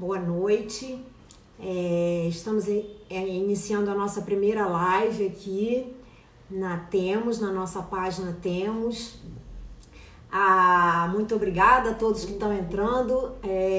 boa noite. Estamos iniciando a nossa primeira live aqui na nossa página Temos. Muito obrigada a todos que estão entrando.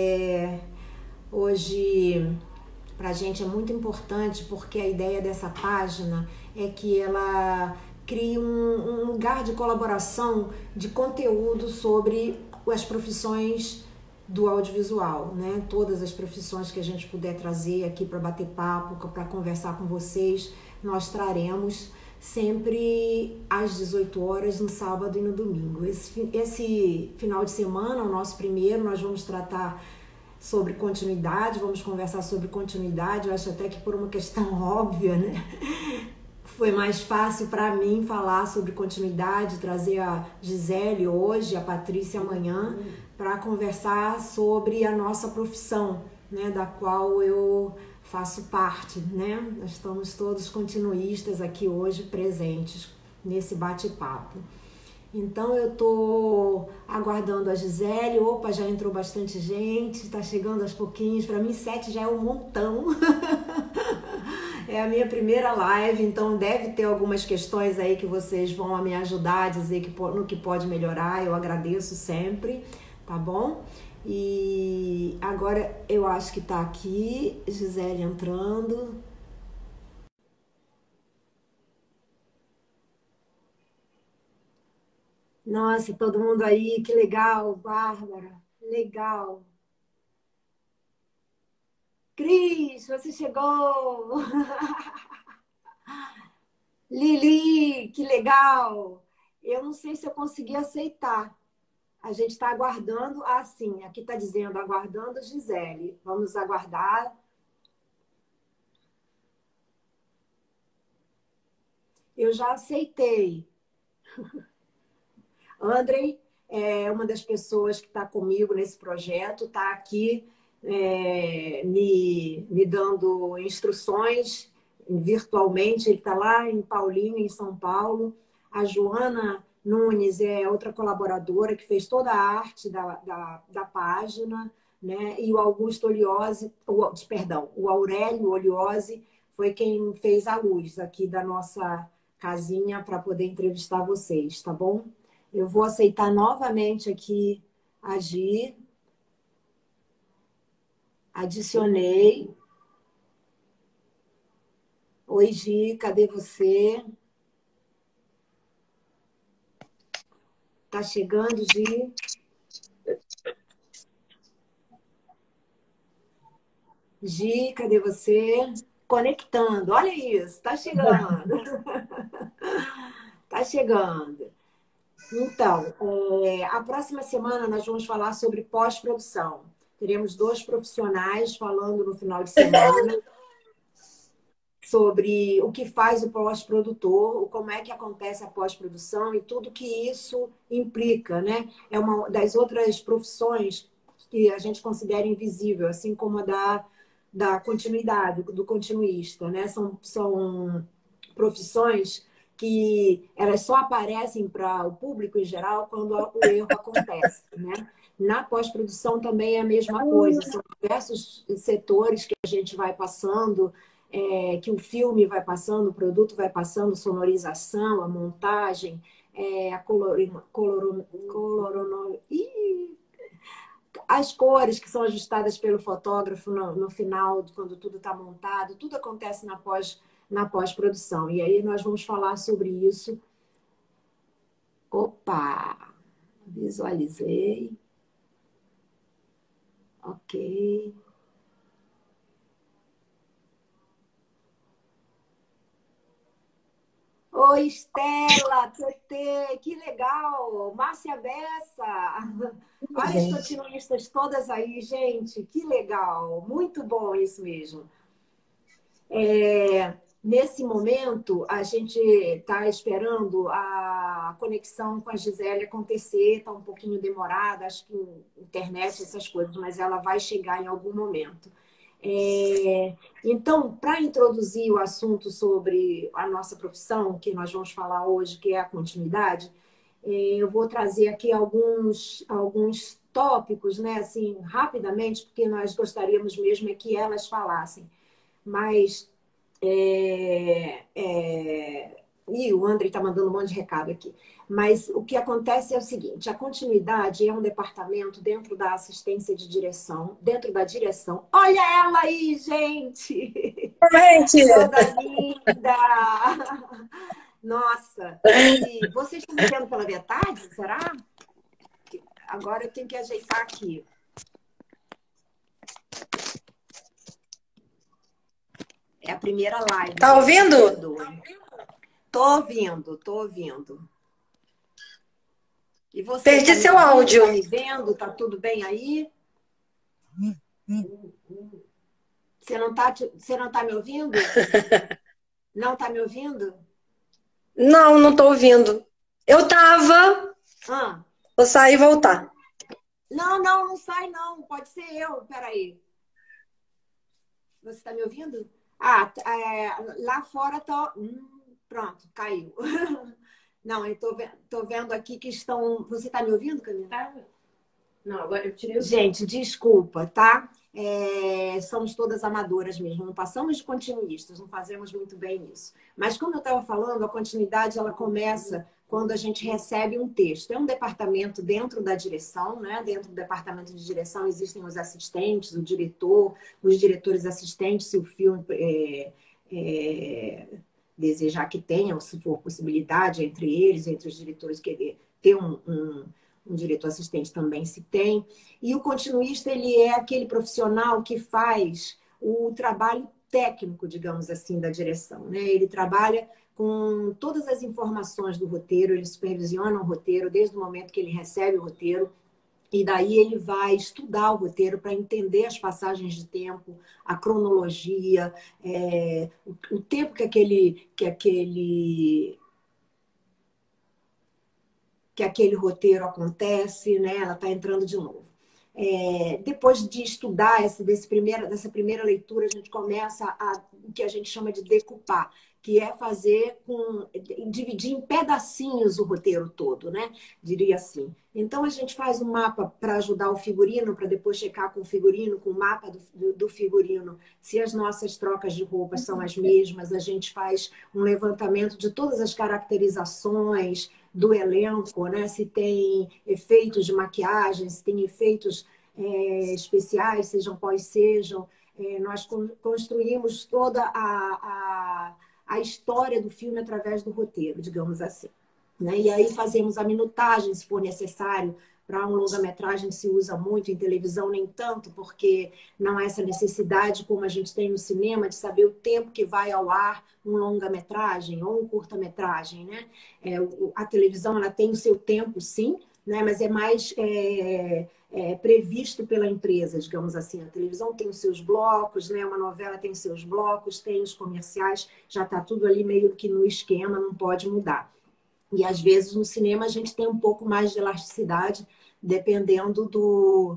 Hoje, para a gente é muito importante porque a ideia dessa página é que ela crie um lugar de colaboração de conteúdo sobre as profissões do audiovisual, né? Todas as profissões que a gente puder trazer aqui para bater papo, para conversar com vocês, nós traremos sempre às 18 horas, no sábado e no domingo. Esse final de semana, o nosso primeiro, nós vamos tratar sobre continuidade, vamos conversar sobre continuidade. Eu acho até que por uma questão óbvia, né? Foi mais fácil para mim falar sobre continuidade, trazer a Gisele hoje, a Patrícia amanhã, para conversar sobre a nossa profissão, né, da qual eu faço parte, né? Nós estamos todos continuistas aqui hoje presentes nesse bate-papo. Então eu tô aguardando a Gisele. Opa, já entrou bastante gente, tá chegando aos pouquinhos. Para mim 7 já é um montão. É a minha primeira live, então deve ter algumas questões aí que vocês vão me ajudar a dizer no que pode melhorar. Eu agradeço sempre, tá bom? E agora eu acho que tá aqui, Gisele entrando. Nossa, todo mundo aí, que legal, Bárbara, legal. Cris, você chegou! Lili, que legal! Eu não sei se eu consegui aceitar. A gente está aguardando, sim, aqui está dizendo aguardando Gisele. Vamos aguardar. Eu já aceitei. Andrei é uma das pessoas que está comigo nesse projeto, está aqui me dando instruções virtualmente. Ele está lá em Paulinho, em São Paulo. A Joana Nunes é outra colaboradora que fez toda a arte da página, né? E o Augusto Oliose, o Aurélio Oliose foi quem fez a luz aqui da nossa casinha para poder entrevistar vocês, tá bom? Eu vou aceitar novamente aqui a Gi. Adicionei. Oi, Gi, cadê você? Tá chegando, Gi? Gi, cadê você? Conectando, olha isso, tá chegando. Tá chegando. Então, a próxima semana nós vamos falar sobre pós-produção. Teremos 2 profissionais falando no final de semana sobre o que faz o pós-produtor, como é que acontece a pós-produção e tudo que isso implica, né? É uma das outras profissões que a gente considera invisível, assim como a da continuidade, do continuista, né? São profissões que elas só aparecem para o público em geral quando o erro acontece, né? Na pós-produção também é a mesma coisa, são diversos setores que a gente vai passando, que o filme vai passando, o produto vai passando, sonorização, a montagem, a as cores que são ajustadas pelo fotógrafo no final, quando tudo está montado, tudo acontece na pós-produção. E aí nós vamos falar sobre isso. Opa! Visualizei. Ok. Oi, Estela, Tetê, que legal! Márcia Bessa! Olha as continuistas todas aí, gente, que legal! Muito bom isso mesmo. Nesse momento, a gente está esperando a conexão com a Gisele acontecer, está um pouquinho demorada, acho que internet, essas coisas, mas ela vai chegar em algum momento. Então, para introduzir o assunto sobre a nossa profissão, que nós vamos falar hoje, que é a continuidade, eu vou trazer aqui alguns tópicos, né, assim, rapidamente, porque nós gostaríamos mesmo é que elas falassem. Mas Ih, o André está mandando um monte de recado aqui. Mas o que acontece é o seguinte: a continuidade é um departamento dentro da assistência de direção, dentro da direção. Olha ela aí, gente! Gente, Toda linda! Nossa! E vocês estão me vendo pela metade? Será? Agora eu tenho que ajeitar aqui. É a primeira live, tá gente, me ouvindo? perdoem. Tô ouvindo, tô ouvindo. E você, tá Perdi me seu ouvindo? áudio. Tá me vendo? Tá tudo bem aí? Você não tá me ouvindo? Não tá me ouvindo? Não, não tô ouvindo. Eu tava. Ah, Vou sair e voltar. não, não, não sai não. Pode ser eu. Peraí. Você tá me ouvindo? Lá fora tá. Pronto, caiu. Não, eu tô vendo aqui que estão. Você tá me ouvindo, Camila? Tá. Não, agora eu tirei o. Gente, desculpa, tá? Somos todas amadoras mesmo, não passamos de continuistas, não fazemos muito bem isso. Mas como eu estava falando, a continuidade ela começa quando a gente recebe um texto. É um departamento dentro da direção, né? Dentro do departamento de direção existem os assistentes, o diretor, os diretores assistentes, se o filme desejar que tenham, se for possibilidade entre eles, entre os diretores querer ter um diretor assistente também se tem. E o continuista, ele é aquele profissional que faz o trabalho técnico, digamos assim, da direção, né? Ele trabalha com todas as informações do roteiro, ele supervisiona o roteiro desde o momento que ele recebe o roteiro, e daí ele vai estudar o roteiro para entender as passagens de tempo, a cronologia, o tempo que aquele roteiro acontece, né? Ela está entrando de novo. Depois de estudar dessa primeira leitura, a gente começa o que a gente chama de decupar, que é dividir em pedacinhos o roteiro todo, né? Diria assim. Então a gente faz um mapa para ajudar o figurino, para depois checar com o figurino, com o mapa do figurino, se as nossas trocas de roupas são as mesmas. A gente faz um levantamento de todas as caracterizações do elenco, né? Se tem efeitos de maquiagem, se tem efeitos especiais, sejam quais sejam. Nós construímos toda a história do filme através do roteiro, digamos assim. Né? E aí fazemos a minutagem, se for necessário. Para um longa-metragem se usa muito, em televisão nem tanto, porque não há essa necessidade, como a gente tem no cinema, de saber o tempo que vai ao ar um longa-metragem ou um curta-metragem. Né? A televisão ela tem o seu tempo, sim, né? Mas é mais previsto pela empresa, digamos assim. A televisão tem os seus blocos, né? Uma novela tem os seus blocos, tem os comerciais, já está tudo ali meio que no esquema, não pode mudar. E às vezes no cinema a gente tem um pouco mais de elasticidade, dependendo do.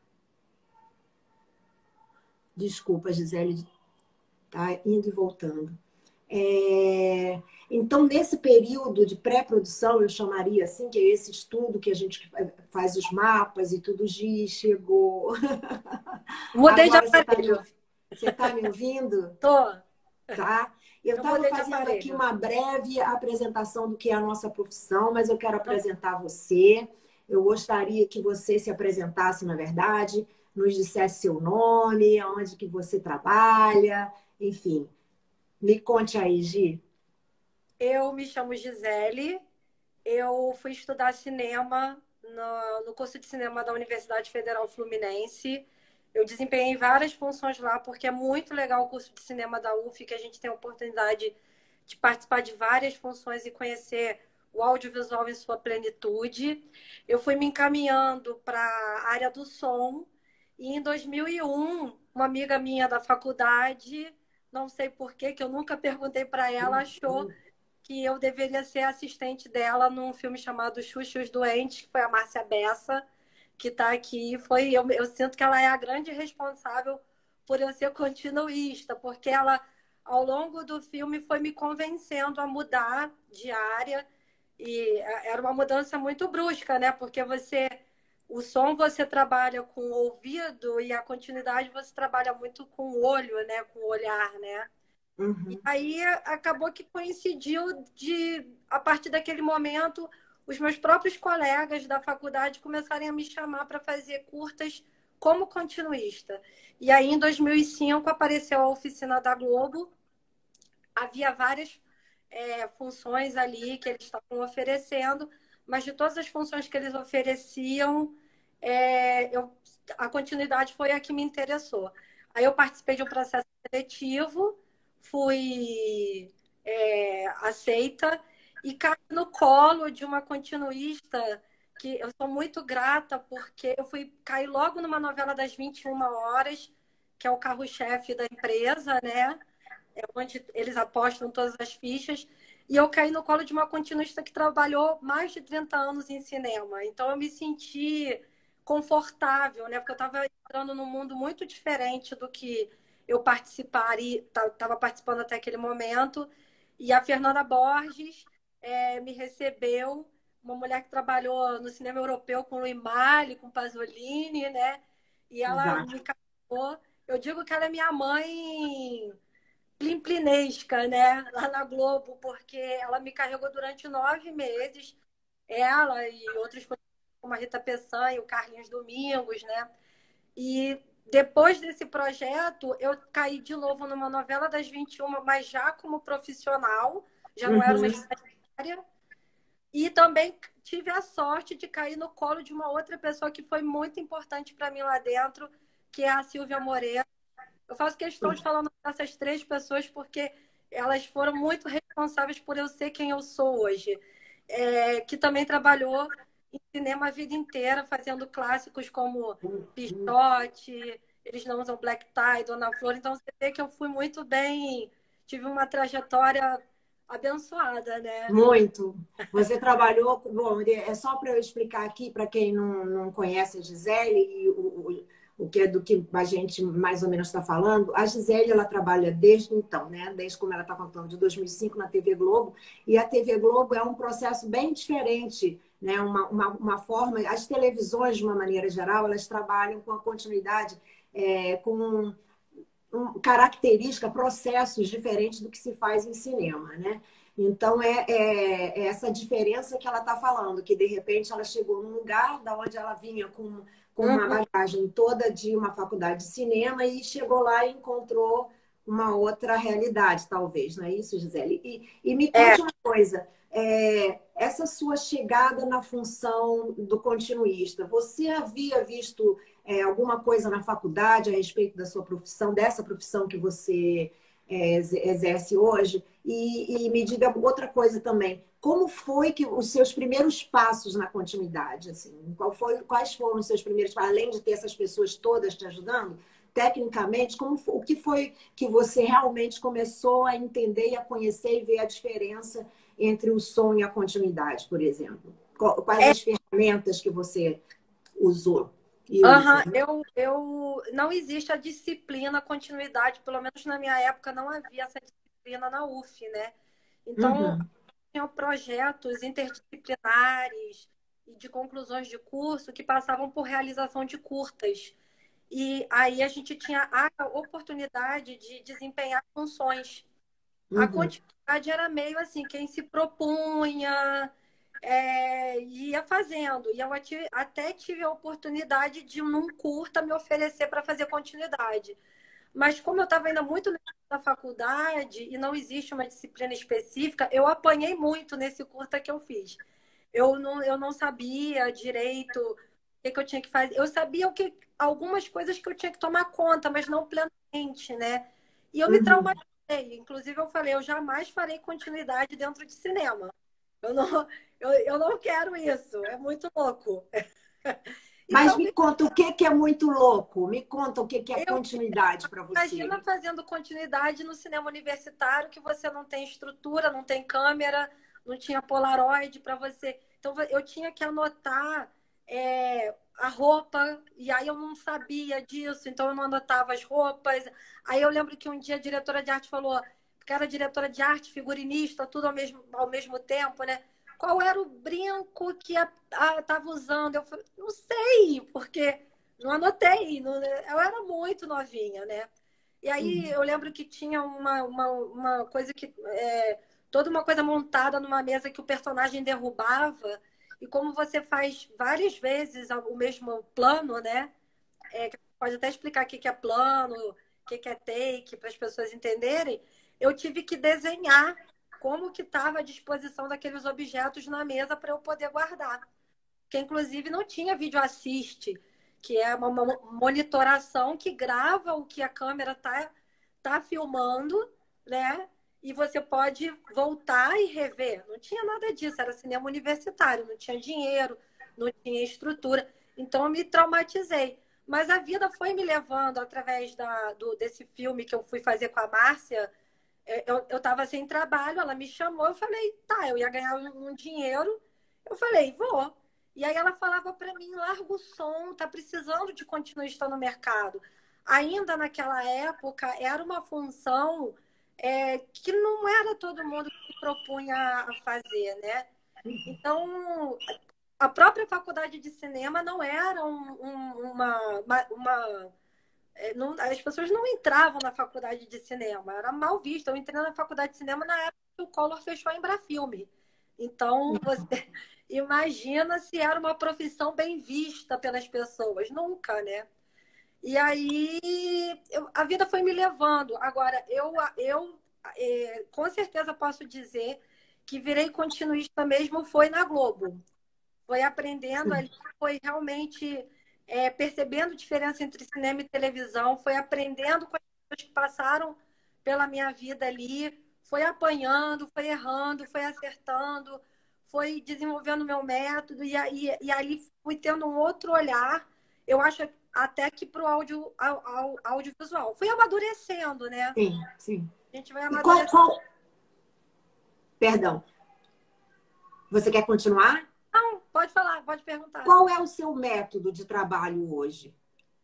Desculpa, Gisele, tá indo e voltando. Então, nesse período de pré-produção, eu chamaria assim, que é esse estudo que a gente faz os mapas e tudo, Gi, chegou. Mudei de Agora aparelho. você tá me ouvindo? Tô. Tá? Eu Eu estava mudei de fazendo aqui aparelho. uma breve apresentação do que é a nossa profissão, mas eu quero apresentar você. Eu gostaria que você se apresentasse, na verdade, nos dissesse seu nome, onde que você trabalha, enfim. Me conte aí, Gi. Eu me chamo Gisele. Eu fui estudar cinema no curso de cinema da Universidade Federal Fluminense. Eu desempenhei várias funções lá, porque é muito legal o curso de cinema da UF, que a gente tem a oportunidade de participar de várias funções e conhecer o audiovisual em sua plenitude. Eu fui me encaminhando para a área do som e em 2001, uma amiga minha da faculdade, não sei por quê, que eu nunca perguntei para ela, achou que eu deveria ser assistente dela num filme chamado Xuxa e os Doentes, que foi a Márcia Bessa, que está aqui. Eu sinto que ela é a grande responsável por eu ser continuista, porque ela, ao longo do filme, foi me convencendo a mudar de área. E era uma mudança muito brusca, né? Porque você o som você trabalha com o ouvido e a continuidade você trabalha muito com o olho, né? Com o olhar, né? E Uhum. aí acabou que coincidiu a partir daquele momento, os meus próprios colegas da faculdade começarem a me chamar para fazer curtas como continuista. E aí, em 2005, apareceu a oficina da Globo. Havia várias funções ali que eles estavam oferecendo, mas de todas as funções que eles ofereciam, a continuidade foi a que me interessou. Aí eu participei de um processo seletivo, fui aceita e caí no colo de uma continuista que eu sou muito grata porque eu fui cair logo numa novela das 21 horas, que é o carro-chefe da empresa, né? É onde eles apostam todas as fichas. E eu caí no colo de uma continuista que trabalhou mais de 30 anos em cinema. Então eu me senti confortável, né? Porque eu estava entrando num mundo muito diferente do que eu participaria, estava participando até aquele momento. E a Fernanda Borges me recebeu, uma mulher que trabalhou no cinema europeu com o Imali, com Pasolini, né? E ela Exato. me captou. Eu digo que ela é minha mãe plimplinesca, né? Lá na Globo, porque ela me carregou durante 9 meses, ela e outros como a Rita Peçanha e o Carlinhos Domingos, né? E depois desse projeto, eu caí de novo numa novela das 21, mas já como profissional, já não era uma Uhum. estagiária. E também tive a sorte de cair no colo de uma outra pessoa que foi muito importante para mim lá dentro, que é a Silvia Moreira. Eu faço questão de falar dessas três pessoas porque elas foram muito responsáveis por eu ser quem eu sou hoje. Que também trabalhou em cinema a vida inteira, fazendo clássicos como Pichote, Eles Não Usam Black Tie, Dona Flor. Então você vê que eu fui muito bem, tive uma trajetória abençoada, né? Muito. Você trabalhou. Bom, é só para eu explicar aqui, para quem não conhece a Gisele e o que é do que a gente mais ou menos está falando. A Gisele, ela trabalha desde então, né? Desde como ela está contando, de 2005 na TV Globo. E a TV Globo é um processo bem diferente, né? Uma forma. As televisões, de uma maneira geral, elas trabalham com a continuidade, com característica, processos diferentes do que se faz em cinema, né? Então, é essa diferença que ela está falando, que de repente ela chegou num lugar da onde ela vinha com uma Uhum. bagagem toda de uma faculdade de cinema e chegou lá e encontrou uma outra realidade, talvez, não é isso, Gisele? E me É, conte uma coisa, essa sua chegada na função do continuista, você havia visto alguma coisa na faculdade a respeito da sua profissão, dessa profissão que você exerce hoje? E me diga outra coisa também. Como foi que os seus primeiros passos na continuidade? Assim, quais foram os seus primeiros passos? Além de ter essas pessoas todas te ajudando, tecnicamente, o que foi que você realmente começou a entender e a conhecer e ver a diferença entre o som e a continuidade, por exemplo? Quais é, as ferramentas que você usou e usa? uhum. Eu não existe a disciplina continuidade, pelo menos na minha época não havia essa disciplina na UF, né? Então, Uhum. tinham projetos interdisciplinares e de conclusões de curso que passavam por realização de curtas. E aí a gente tinha a oportunidade de desempenhar funções. A Uhum. continuidade era meio assim, quem se propunha, ia fazendo. E eu até tive a oportunidade de, num curta, me oferecer para fazer continuidade. Mas como eu estava ainda muito na faculdade e não existe uma disciplina específica, eu apanhei muito nesse curta que eu fiz. Eu não sabia direito o que eu tinha que fazer. Eu sabia algumas coisas que eu tinha que tomar conta, mas não plenamente, né? E eu me Uhum. traumatizei. Inclusive, eu falei, eu jamais farei continuidade dentro de cinema. Eu não quero isso. É muito louco. Mas Então, me conta o que é muito louco. Me conta o que é eu continuidade para imagina você. fazendo continuidade no cinema universitário, que você não tem estrutura, não tem câmera, não tinha Polaroid para você. Então eu tinha que anotar a roupa, e aí eu não sabia disso, então eu não anotava as roupas. Aí eu lembro que um dia a diretora de arte falou, que era diretora de arte, figurinista, tudo ao mesmo tempo, né? qual era o brinco que estava usando. Eu falei, não sei, porque não anotei. Eu era muito novinha, né? E aí eu lembro que tinha uma coisa que... toda uma coisa montada numa mesa que o personagem derrubava. E como você faz várias vezes o mesmo plano, né? Pode até explicar o que é plano, o que é take, para as pessoas entenderem. Eu tive que desenhar como que estava a disposição daqueles objetos na mesa para eu poder guardar. Que, inclusive, não tinha vídeo assist, que é uma monitoração que grava o que a câmera tá filmando, né? E você pode voltar e rever. Não tinha nada disso, era cinema universitário, não tinha dinheiro, não tinha estrutura. Então, eu me traumatizei. Mas a vida foi me levando, através desse filme que eu fui fazer com a Márcia. Eu estava sem trabalho, ela me chamou, eu falei, tá, eu ia ganhar um dinheiro. Eu falei, vou. E aí ela falava para mim, larga o som, tá precisando de continuista no mercado. Ainda naquela época, era uma função que não era todo mundo que se propunha a fazer, né? Então, a própria faculdade de cinema não era as pessoas não entravam na faculdade de cinema, era mal visto. Eu entrei na faculdade de cinema na época que o Collor fechou a Embrafilme. Então, você imagina se era uma profissão bem vista pelas pessoas. Nunca, né? E aí, a vida foi me levando. Agora, eu com certeza posso dizer que virei continuista mesmo foi na Globo. Foi aprendendo ali, foi realmente percebendo diferença entre cinema e televisão, foi aprendendo com as pessoas que passaram pela minha vida ali, foi apanhando, foi errando, foi acertando, foi desenvolvendo meu método e ali fui tendo um outro olhar, eu acho até que para o audiovisual. Fui amadurecendo, né? Sim, sim. A gente vai E amadurecendo. Perdão. Você quer continuar? Não, pode falar, pode perguntar. Qual é o seu método de trabalho hoje?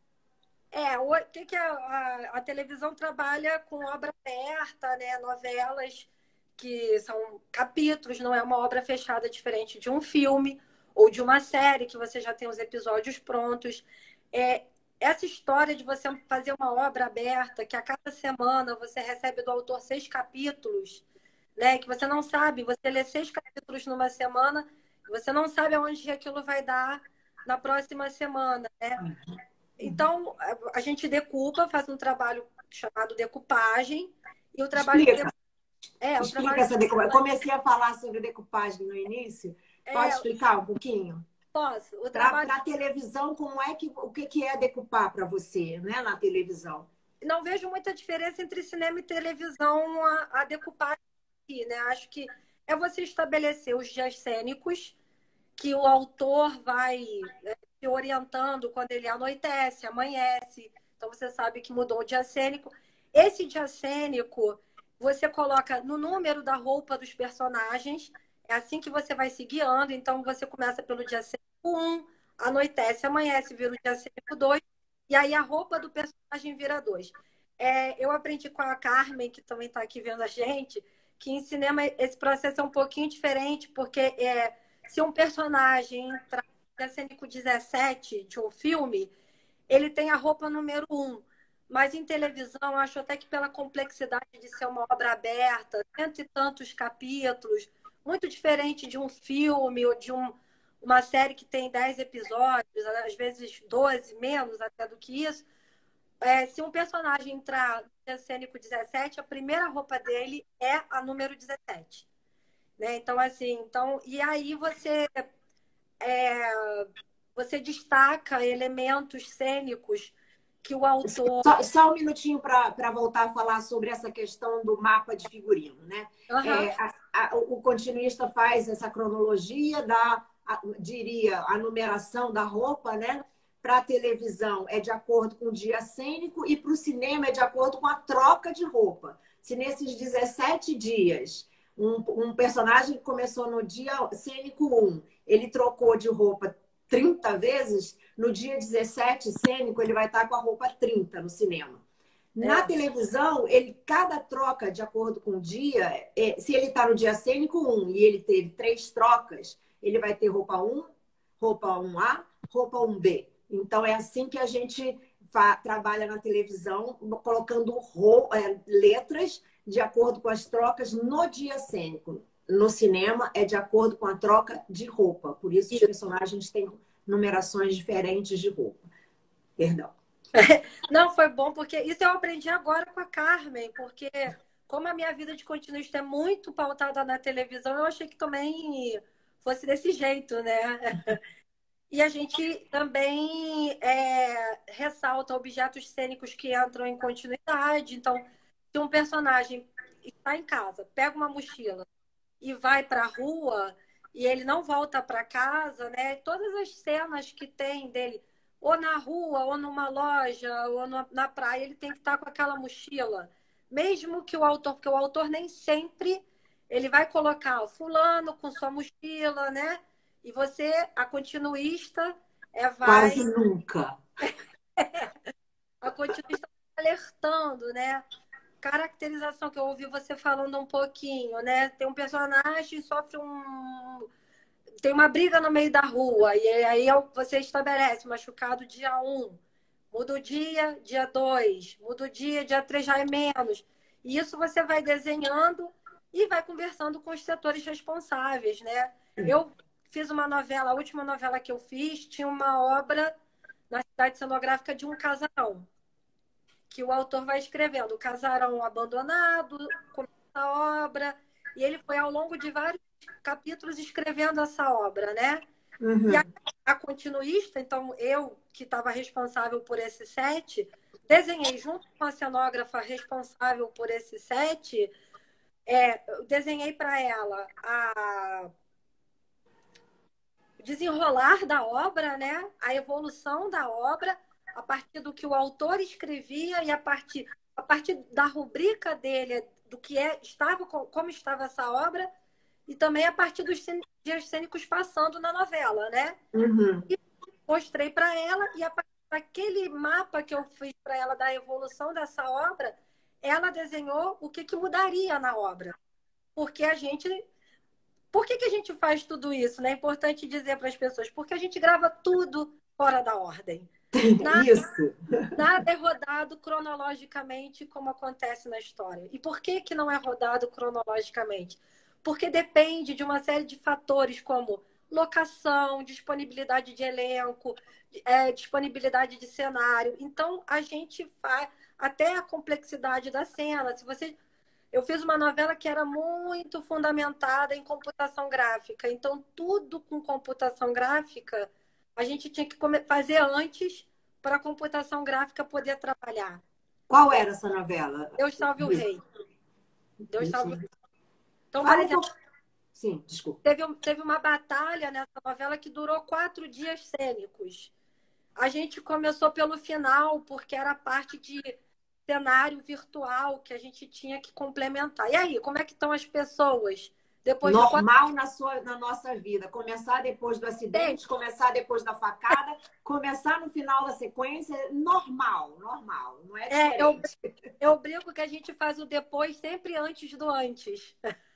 O que a televisão trabalha com obra aberta, né? Novelas que são capítulos, não é uma obra fechada diferente de um filme ou de uma série que você já tem os episódios prontos. Essa história de você fazer uma obra aberta, que a cada semana você recebe do autor 6 capítulos, né? Que você não sabe, você lê 6 capítulos numa semana, você não sabe aonde aquilo vai dar na próxima semana, né? Então, a gente decupa, faz um trabalho chamado decupagem. E o trabalho Explica essa decupagem. Eu comecei a falar sobre decupagem no início. Pode explicar um pouquinho? Posso. Para a televisão, o que é decupar para você, né, na televisão? Não vejo muita diferença entre cinema e televisão a decupagem aqui, né? Acho que é você estabelecer os dias cênicos que o autor vai se orientando quando ele anoitece, amanhece. Então, você sabe que mudou o dia cênico. Esse dia cênico, você coloca no número da roupa dos personagens. É assim que você vai se guiando. Então, você começa pelo dia cênico 1, anoitece, amanhece, vira o dia cênico 2. E aí, a roupa do personagem vira 2. Eu aprendi com a Carmen, que também está aqui vendo a gente, que em cinema esse processo é um pouquinho diferente, porque se um personagem entrar no cênico 17 de um filme, ele tem a roupa número 1. Mas em televisão, acho até que pela complexidade de ser uma obra aberta, cento e tantos capítulos, muito diferente de um filme ou de uma série que tem 10 episódios, às vezes 12, menos até do que isso. Se um personagem entrar no cênico 17, a primeira roupa dele é a número 17. Né? Então, assim, e aí você destaca elementos cênicos que o autor... Só um minutinho para voltar a falar sobre essa questão do mapa de figurino, né? Uhum. O continuista faz essa cronologia, diria, a numeração da roupa, né? Para a televisão é de acordo com o dia cênico e para o cinema é de acordo com a troca de roupa. Se nesses 17 dias um personagem que começou no dia cênico 1, ele trocou de roupa 30 vezes, no dia 17 cênico ele vai estar com a roupa 30 no cinema. Na televisão, cada troca, de acordo com o dia, se ele está no dia cênico 1 e ele teve 3 trocas, ele vai ter roupa 1, roupa 1A, roupa 1B. Então, é assim que a gente trabalha na televisão, colocando letras de acordo com as trocas no dia cênico. No cinema, é de acordo com a troca de roupa. Por isso, os personagens têm numerações diferentes de roupa. Perdão. Não, foi bom, porque isso eu aprendi agora com a Carmen, porque como a minha vida de continuista é muito pautada na televisão, eu achei que também fosse desse jeito, né? E a gente também ressalta objetos cênicos que entram em continuidade. Então, se um personagem está em casa, pega uma mochila e vai para a rua e ele não volta para casa, né? Todas as cenas que tem dele, ou na rua, ou numa loja, ou na praia, ele tem que estar com aquela mochila. Mesmo que o autor, porque o autor nem sempre ele vai colocar o fulano com sua mochila, né? E você, a continuista, vai... Quase nunca. A continuista alertando, né? Caracterização que eu ouvi você falando um pouquinho, né? Tem um personagem que sofre tem uma briga no meio da rua, e aí você estabelece machucado dia 1, muda o dia 2, muda o dia 3 já é menos. E isso você vai desenhando e vai conversando com os setores responsáveis, né? Eu fiz uma novela, a última novela que eu fiz, tinha uma obra na cidade cenográfica de um casarão, que o autor vai escrevendo, o casarão abandonado, começa a obra, e ele foi ao longo de vários capítulos escrevendo essa obra, né? Uhum. E a continuista, então eu, que estava responsável por esse set, desenhei junto com a cenógrafa responsável por esse set, desenhei para ela o desenrolar da obra, né? A evolução da obra, a partir do que o autor escrevia e a partir da rubrica dele, do que como estava essa obra, e também a partir dos dias cênicos passando na novela, né? Uhum. E mostrei para ela, e a partir daquele mapa que eu fiz para ela da evolução dessa obra, ela desenhou o que mudaria na obra. Porque Por que a gente faz tudo isso? Né? É importante dizer para as pessoas, porque a gente grava tudo fora da ordem. Isso. Nada é rodado cronologicamente como acontece na história. E por que não é rodado cronologicamente? Porque depende de uma série de fatores como locação, disponibilidade de elenco, disponibilidade de cenário. Então, a gente faz até a complexidade da cena. Eu fiz uma novela que era muito fundamentada em computação gráfica. Então, tudo com computação gráfica, a gente tinha que fazer antes para a computação gráfica poder trabalhar. Qual era essa novela? Deus Salve o Rei. Deus Salve o Rei. Então, Fala por exemplo, sim, desculpa. teve uma batalha nessa novela que durou 4 dias cênicos. A gente começou pelo final, porque era parte de cenário virtual que a gente tinha que complementar. E aí, como é que estão as pessoas? Depois Normal na nossa vida. Começar depois do acidente, começar depois da facada, começar no final da sequência, normal. Não é diferente. Eu brinco que a gente faz o depois sempre antes do antes.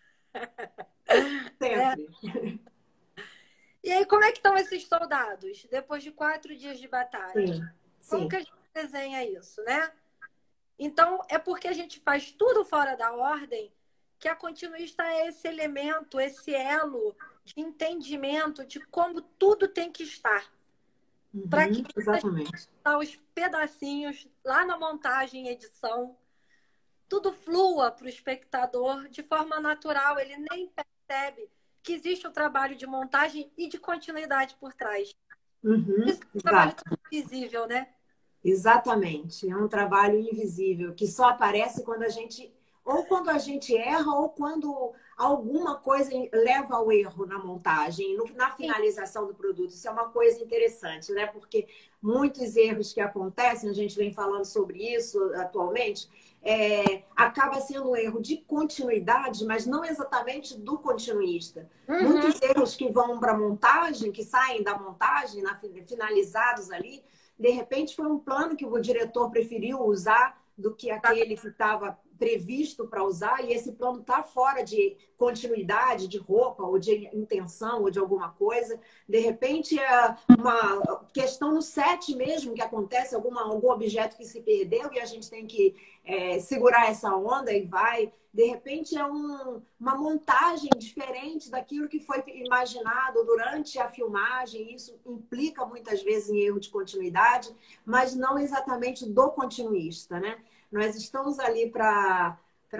Sempre. E aí, como é que estão esses soldados depois de 4 dias de batalha? Sim. Como que a gente desenha isso, né? Então, é porque a gente faz tudo fora da ordem que a continuista é esse elemento, esse elo de entendimento de como tudo tem que estar. Para que exatamente. Os pedacinhos lá na montagem e edição, tudo flua para o espectador de forma natural. Ele nem percebe que existe o trabalho de montagem e de continuidade por trás. Isso é um trabalho invisível, né? Exatamente. É um trabalho invisível que só aparece quando a gente erra ou quando alguma coisa leva ao erro na montagem, na finalização do produto. Isso é uma coisa interessante, né? Porque muitos erros que acontecem, a gente vem falando sobre isso atualmente, acaba sendo um erro de continuidade, mas não exatamente do continuista. Muitos erros que vão para a montagem, que saem da montagem, finalizados ali, de repente foi um plano que o diretor preferiu usar do que aquele que estava previsto para usar, e esse plano está fora de continuidade, de roupa, ou de intenção, ou de alguma coisa. De repente, é uma questão no set mesmo que acontece, algum objeto que se perdeu e a gente tem que segurar essa onda e vai. De repente, é uma montagem diferente daquilo que foi imaginado durante a filmagem. Isso implica muitas vezes em erro de continuidade, mas não exatamente do continuista, né? Nós estamos ali para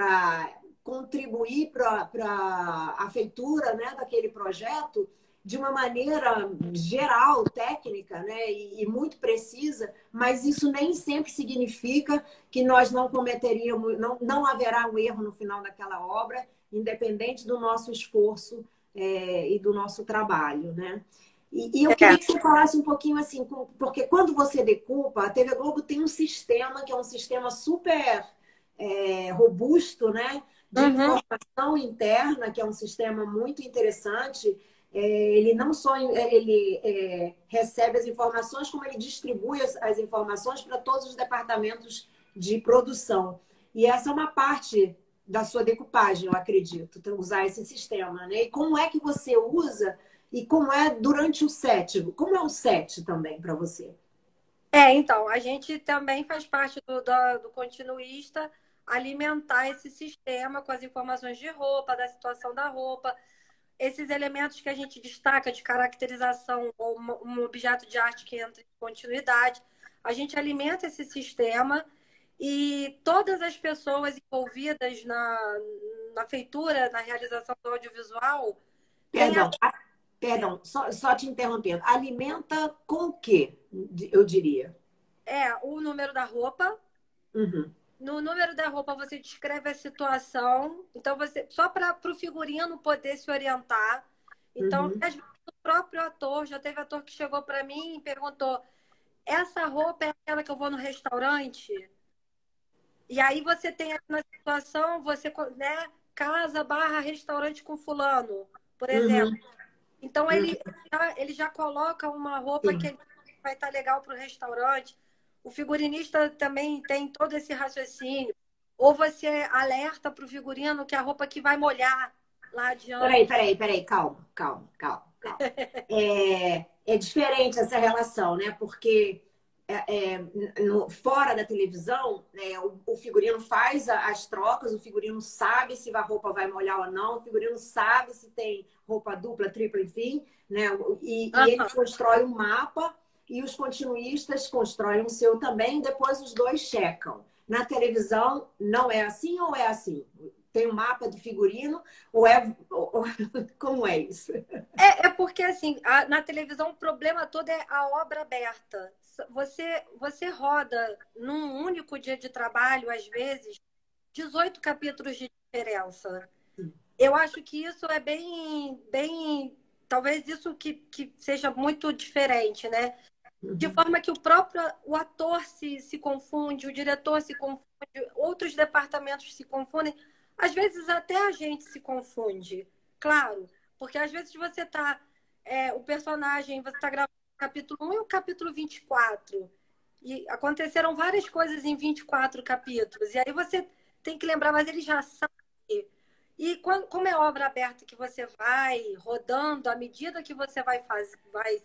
contribuir para a feitura, né, daquele projeto de uma maneira geral, técnica, né, e muito precisa, mas isso nem sempre significa que nós não cometeríamos, não haverá um erro no final daquela obra, independente do nosso esforço e do nosso trabalho, né? E eu queria que você falasse um pouquinho assim, porque quando você decupa, a TV Globo tem um sistema que é um sistema super robusto, né? De informação interna, que é um sistema muito interessante. Ele não só recebe as informações, como ele distribui as informações para todos os departamentos de produção. E essa é uma parte da sua decupagem, eu acredito, usar esse sistema, né? E como é que você usa e como é durante o set? Como é o set também para você? Então, a gente também faz parte do continuista alimentar esse sistema com as informações de roupa, da situação da roupa, esses elementos que a gente destaca de caracterização ou um objeto de arte que entra em continuidade. A gente alimenta esse sistema e todas as pessoas envolvidas na feitura, na realização do audiovisual, têm Perdão, só te interrompendo. Alimenta com o quê, eu diria? O número da roupa. Uhum. No número da roupa, você descreve a situação. Então, só para o figurino poder se orientar. Então, às vezes, o próprio ator, já teve ator que chegou para mim e perguntou: essa roupa é aquela que eu vou no restaurante? E aí você tem na situação, você, né, casa barra restaurante com fulano, por exemplo. Então, ele já coloca uma roupa que vai estar legal para o restaurante. O figurinista também tem todo esse raciocínio. Ou você alerta para o figurino que é a roupa que vai molhar lá adiante. Peraí, calma. É diferente essa relação, né? Porque fora da televisão, né, o figurino faz as trocas, o figurino sabe se a roupa vai molhar ou não, o figurino sabe se tem roupa dupla, tripla, enfim, né? E ele constrói um mapa e os continuistas constroem o seu também, depois os dois checam. Na televisão, não é assim ou é assim? Tem um mapa do figurino como é isso? Porque, assim, na televisão o problema todo é a obra aberta. Você roda num único dia de trabalho, às vezes, 18 capítulos de diferença. Eu acho que isso é bem talvez isso que seja muito diferente, né? De forma que o ator se confunde, o diretor se confunde, outros departamentos se confundem. Às vezes até a gente se confunde, claro. Porque às vezes você está... o personagem, você está gravando o capítulo 1 e o capítulo 24. E aconteceram várias coisas em 24 capítulos. E aí você tem que lembrar, mas ele já sabe. E como é obra aberta que você vai rodando, à medida que você vai fazer,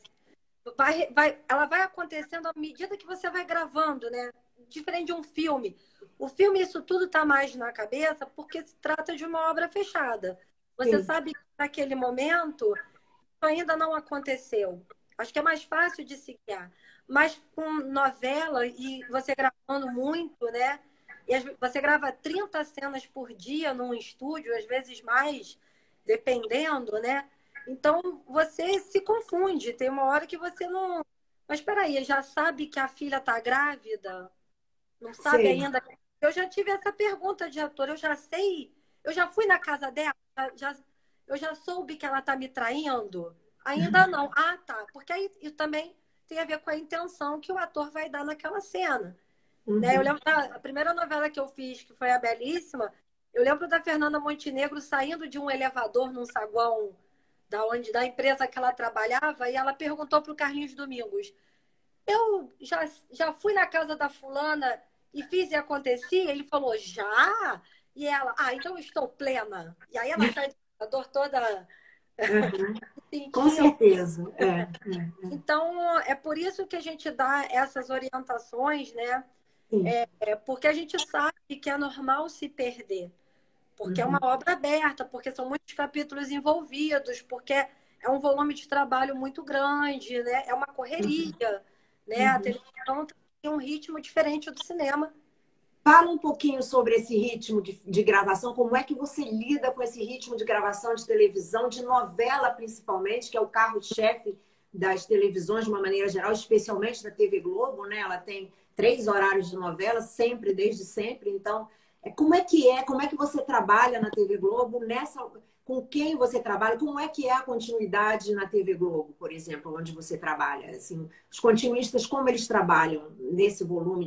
ela vai acontecendo à medida que você vai gravando, né? Diferente de um filme. O filme, isso tudo está mais na cabeça porque se trata de uma obra fechada. Você sabe que naquele momento isso ainda não aconteceu. Acho que é mais fácil de se guiar. Mas com novela e você gravando muito, né? E você grava 30 cenas por dia num estúdio, às vezes mais, dependendo, né? Então, você se confunde. Tem uma hora que você não... Mas espera aí, já sabe que a filha está grávida? Não sabe ainda? Eu já tive essa pergunta de ator. Eu já sei. Eu já fui na casa dela. Eu já soube que ela está me traindo? Ainda não. Ah, tá. Porque aí isso também tem a ver com a intenção que o ator vai dar naquela cena. Né? Eu lembro da primeira novela que eu fiz, que foi A Belíssima. Eu lembro da Fernanda Montenegro saindo de um elevador num saguão da empresa que ela trabalhava, e ela perguntou para o Carlinhos Domingos: eu já fui na casa da fulana e fiz e acontecia. Ele falou, já? E ela, então eu estou plena. E aí ela sai a dor toda Uhum. Com sentia. certeza. Então, é por isso que a gente dá essas orientações, né? Sim. Porque a gente sabe que é normal se perder. Porque é uma Uhum. obra aberta, porque são muitos capítulos envolvidos, porque é um volume de trabalho muito grande, né? É uma correria, né? A Uhum. televisão tem um ritmo diferente do cinema. Fala um pouquinho sobre esse ritmo de gravação, como é que você lida com esse ritmo de gravação de televisão, de novela principalmente, que é o carro-chefe das televisões de uma maneira geral, especialmente da TV Globo, né? Ela tem 3 horários de novela, sempre, desde sempre. Então, como é que você trabalha na TV Globo, com quem você trabalha, como é que é a continuidade na TV Globo, por exemplo, onde você trabalha? Assim, os continuistas, como eles trabalham nesse volume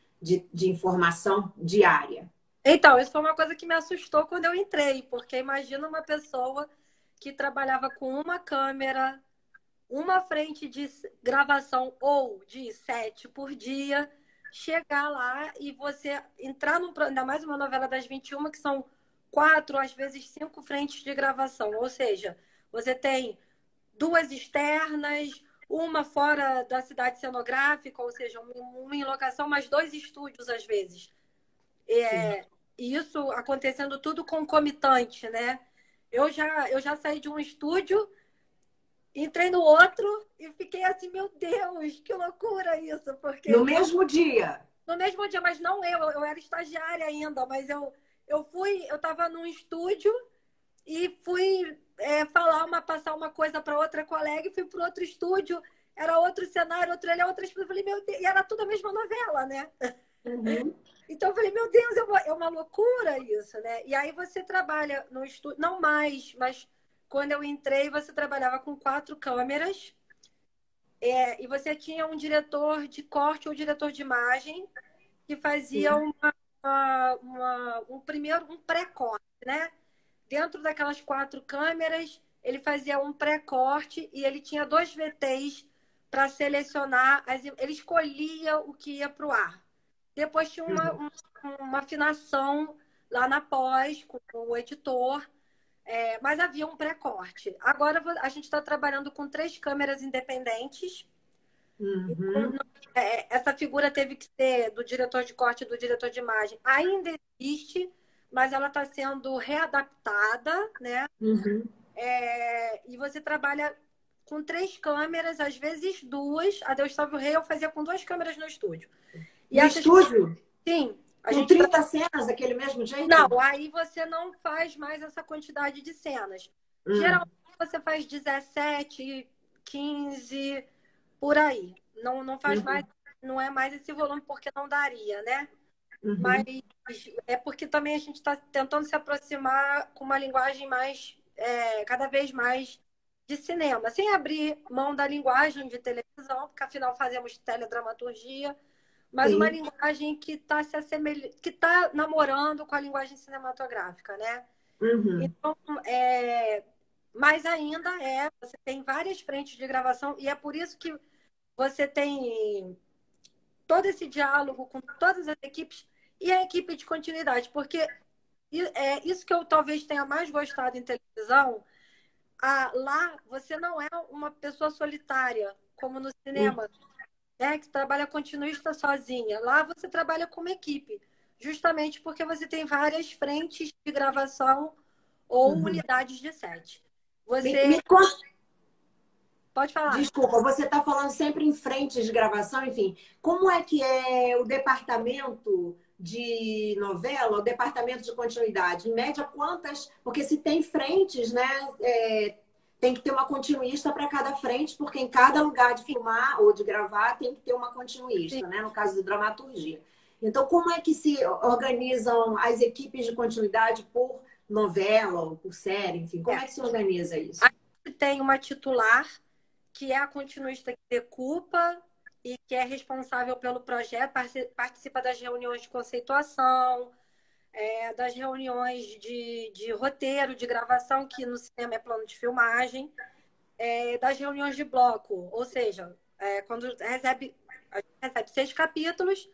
de informação diária? Então, isso foi uma coisa que me assustou quando eu entrei, porque imagina uma pessoa que trabalhava com uma câmera, uma frente de gravação ou de set por dia, chegar lá e você entrar ainda mais uma novela das 21, que são 4, às vezes 5 frentes de gravação. Ou seja, você tem 2 externas, uma fora da cidade cenográfica, ou seja, uma em locação, mas 2 estúdios às vezes. Sim. E isso acontecendo tudo concomitante, né? Eu já saí de um estúdio, entrei no outro e fiquei assim, meu Deus, que loucura isso, No porque mesmo dia? no mesmo dia, mas não eu era estagiária ainda, mas eu estava num estúdio e fui passar uma coisa para outra colega e fui para outro estúdio, era outro cenário, outro ele, outra estúdio, eu falei, meu Deus, e era tudo a mesma novela, né? Uhum. Então eu falei, meu Deus, é uma loucura isso, né? E aí você trabalha no estúdio, não mais, mas quando eu entrei, você trabalhava com 4 câmeras, e você tinha um diretor de corte ou diretor de imagem que fazia Sim. um pré-corte, né? Dentro daquelas 4 câmeras, ele fazia um pré-corte e ele tinha 2 VTs para selecionar, ele escolhia o que ia para o ar. Depois tinha Uhum. uma afinação lá na pós, com o editor, mas havia um pré-corte. Agora a gente está trabalhando com 3 câmeras independentes. Então, Uhum. essa figura teve que ser do diretor de corte e do diretor de imagem. Ainda existe, mas ela está sendo readaptada, né? Uhum. E você trabalha com 3 câmeras, às vezes 2. A Deus Salve o Rei eu fazia com 2 câmeras no estúdio. E No essas, estúdio? sim, a Com gente 30 cenas daquele mesmo não, jeito? aí você não faz mais essa quantidade de cenas. Hum. Geralmente você faz 17, 15, por aí. Não, não faz mais, Uhum. não é mais esse volume porque não daria, né? Mas Uhum. é porque também a gente está tentando se aproximar com uma linguagem mais, cada vez mais de cinema, sem abrir mão da linguagem de televisão, porque afinal fazemos teledramaturgia, mas uma Sim. linguagem que está que está namorando com a linguagem cinematográfica, né? Uhum. Então, mas ainda você tem várias frentes de gravação e é por isso que você tem todo esse diálogo com todas as equipes e a equipe de continuidade, porque é isso que eu talvez tenha mais gostado em televisão. Lá você não é uma pessoa solitária, como no Uhum. cinema, né, que trabalha continuista sozinha. Lá você trabalha como equipe, justamente porque você tem várias frentes de gravação ou Uhum. unidades de set. Me Você conta. pode falar. Desculpa, você está falando sempre em frente de gravação, enfim. Como é que é o departamento de novela, o departamento de continuidade? Em média, quantas? Porque se tem frentes, né? Tem que ter uma continuista para cada frente, porque em cada lugar de filmar ou de gravar tem que ter uma Sim. continuista, né? No caso de dramaturgia. Então, como é que se organizam as equipes de continuidade por novela ou por série? Enfim, como É. é que se organiza A isso? gente tem uma titular, que é a continuista que decupa e que é responsável pelo projeto, participa das reuniões de conceituação, das reuniões de roteiro, de gravação, que no cinema é plano de filmagem, das reuniões de bloco, ou seja, quando a gente recebe 6 capítulos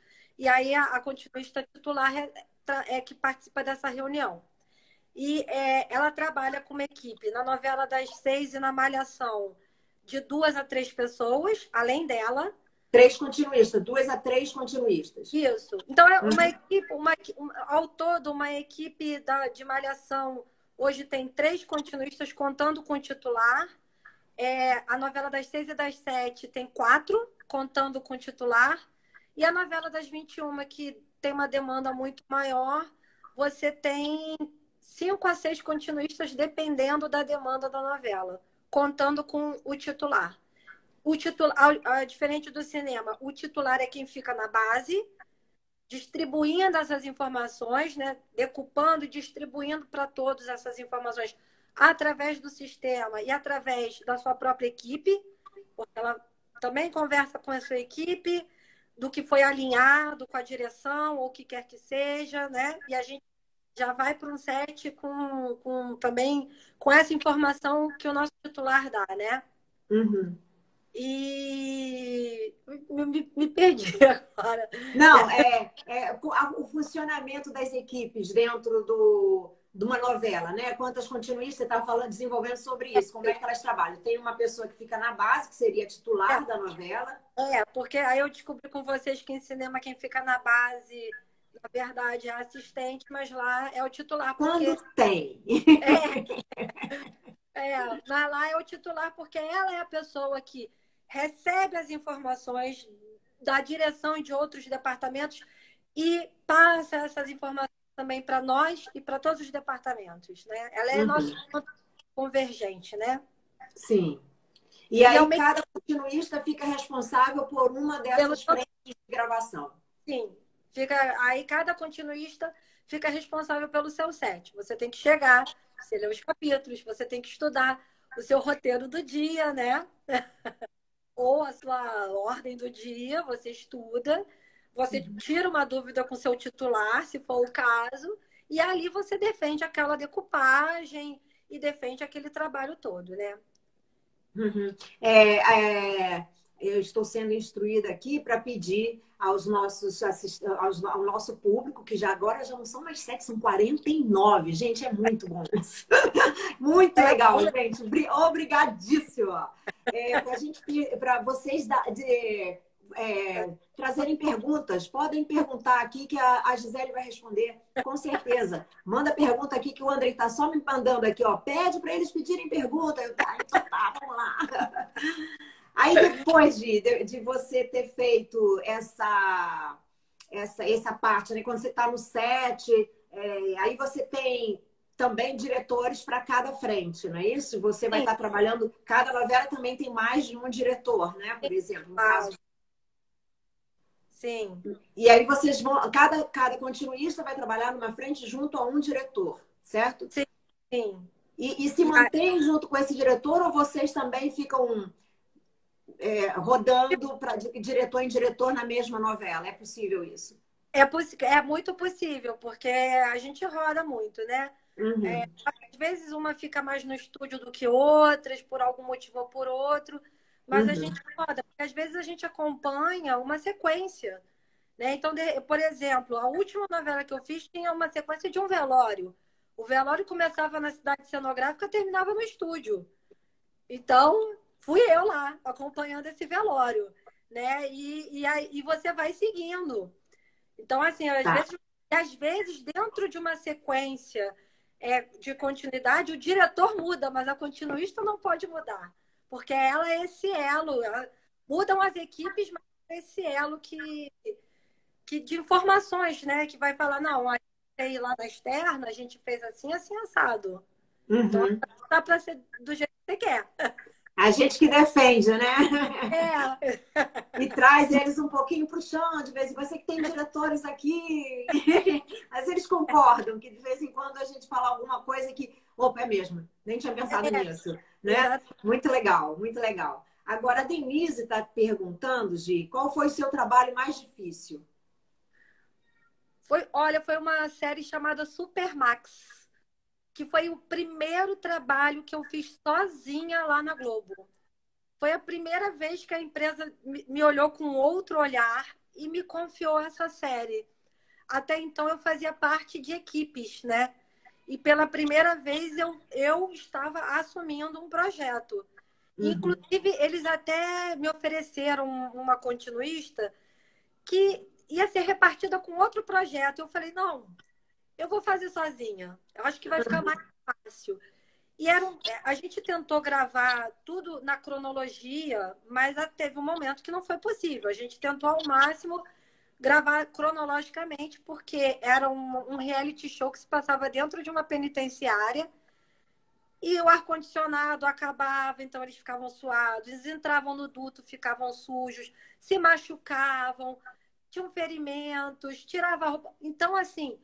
e aí a continuista titular é que participa dessa reunião. E ela trabalha com uma equipe na novela das 6 e na Malhação de 2 a 3 pessoas, além dela. 3 continuistas, 2 a 3 continuistas. Isso. Então, é uma equipe, ao todo, uma equipe de Malhação hoje tem 3 continuistas contando com o titular. A novela das 6 e das 7 tem 4 contando com o titular. E a novela das 21, que tem uma demanda muito maior, você tem 5 a 6 continuistas, dependendo da demanda da novela, contando com o titular. O titular, diferente do cinema, o titular é quem fica na base, distribuindo essas informações, né? Decupando e distribuindo para todos essas informações através do sistema e através da sua própria equipe, porque ela também conversa com a sua equipe, do que foi alinhado com a direção, ou o que quer que seja, né? E a gente já vai para um set também com essa informação que o nosso titular dá, né? Uhum. E me perdi agora. Não, o funcionamento das equipes dentro de uma novela, né? Quantas continuistas você está falando, desenvolvendo sobre isso? Como é que elas trabalham? Tem uma pessoa que fica na base, que seria titular da novela. Porque aí eu descobri com vocês que em cinema quem fica na base, na verdade, é assistente, mas lá é o titular. Quando tem. Mas lá é o titular porque ela é a pessoa que recebe as informações da direção e de outros departamentos e passa essas informações também para nós e para todos os departamentos, né? Ela é nosso convergente, né? Sim. E aí cada continuista fica responsável por uma dessas frentes de gravação. Sim. Aí cada continuista fica responsável pelo seu set. Você tem que chegar, você lê os capítulos, você tem que estudar o seu roteiro do dia, né? Ou a sua ordem do dia, você estuda, você tira uma dúvida com seu titular, se for o caso, e ali você defende aquela decupagem e defende aquele trabalho todo, né? Eu estou sendo instruída aqui para pedir aos nossos ao nosso público, que agora já não são mais 7, são 49. Gente, é muito bom isso. Muito legal, gente. Obrigadíssima. Para vocês trazerem perguntas, podem perguntar aqui que a Gisele vai responder, com certeza. Manda pergunta aqui que o André está só me mandando aqui, ó. Pede para eles pedirem pergunta. Então tá, vamos lá. Aí depois de você ter feito essa parte, né? Quando você está no set, aí você tem também diretores para cada frente, não é isso? Você vai estar trabalhando, cada novela também tem mais de um diretor, né? Por exemplo, no caso. Sim. E aí vocês vão, cada continuista vai trabalhar numa frente junto a um diretor, certo? Sim. E se mantém junto com esse diretor ou vocês também ficam rodando de diretor em diretor na mesma novela? É possível isso? É muito possível, porque a gente roda muito, né? Às vezes uma fica mais no estúdio do que outras, por algum motivo ou por outro, mas a gente roda, porque às vezes a gente acompanha uma sequência, né? Então, por exemplo, a última novela que eu fiz tinha uma sequência de um velório. O velório começava na cidade cenográfica e terminava no estúdio. Então, fui eu lá, acompanhando esse velório, né? E você vai seguindo. Então, assim, às vezes, dentro de uma sequência de continuidade, o diretor muda, mas a continuista não pode mudar. Porque ela é esse elo. Mudam as equipes, mas é esse elo de informações, né? Que vai falar, não, a gente lá na externa, a gente fez assim, assim, assado. Então, dá para ser do jeito que você quer. A gente que defende, né? E traz eles um pouquinho para o chão, de vez em quando. Você que tem diretores aqui, mas eles concordam que de vez em quando a gente fala alguma coisa que, opa, é mesmo, nem tinha pensado nisso, né? Muito legal, muito legal. Agora, a Denise está perguntando, Gi, qual foi o seu trabalho mais difícil? Foi uma série chamada Supermax, que foi o primeiro trabalho que eu fiz sozinha lá na Globo. Foi a primeira vez que a empresa me olhou com outro olhar. e me confiou essa série. Até então eu fazia parte de equipes, né? E pela primeira vez eu estava assumindo um projeto. Uhum. Inclusive, eles até me ofereceram uma continuista que ia ser repartida com outro projeto. Eu falei, não, eu vou fazer sozinha. Eu acho que vai ficar mais fácil. E a gente tentou gravar tudo na cronologia, mas teve um momento que não foi possível. A gente tentou ao máximo gravar cronologicamente, porque era um reality show que se passava dentro de uma penitenciária e o ar-condicionado acabava, então eles ficavam suados, eles entravam no duto, ficavam sujos, se machucavam, tinham ferimentos, tirava a roupa. Então, assim,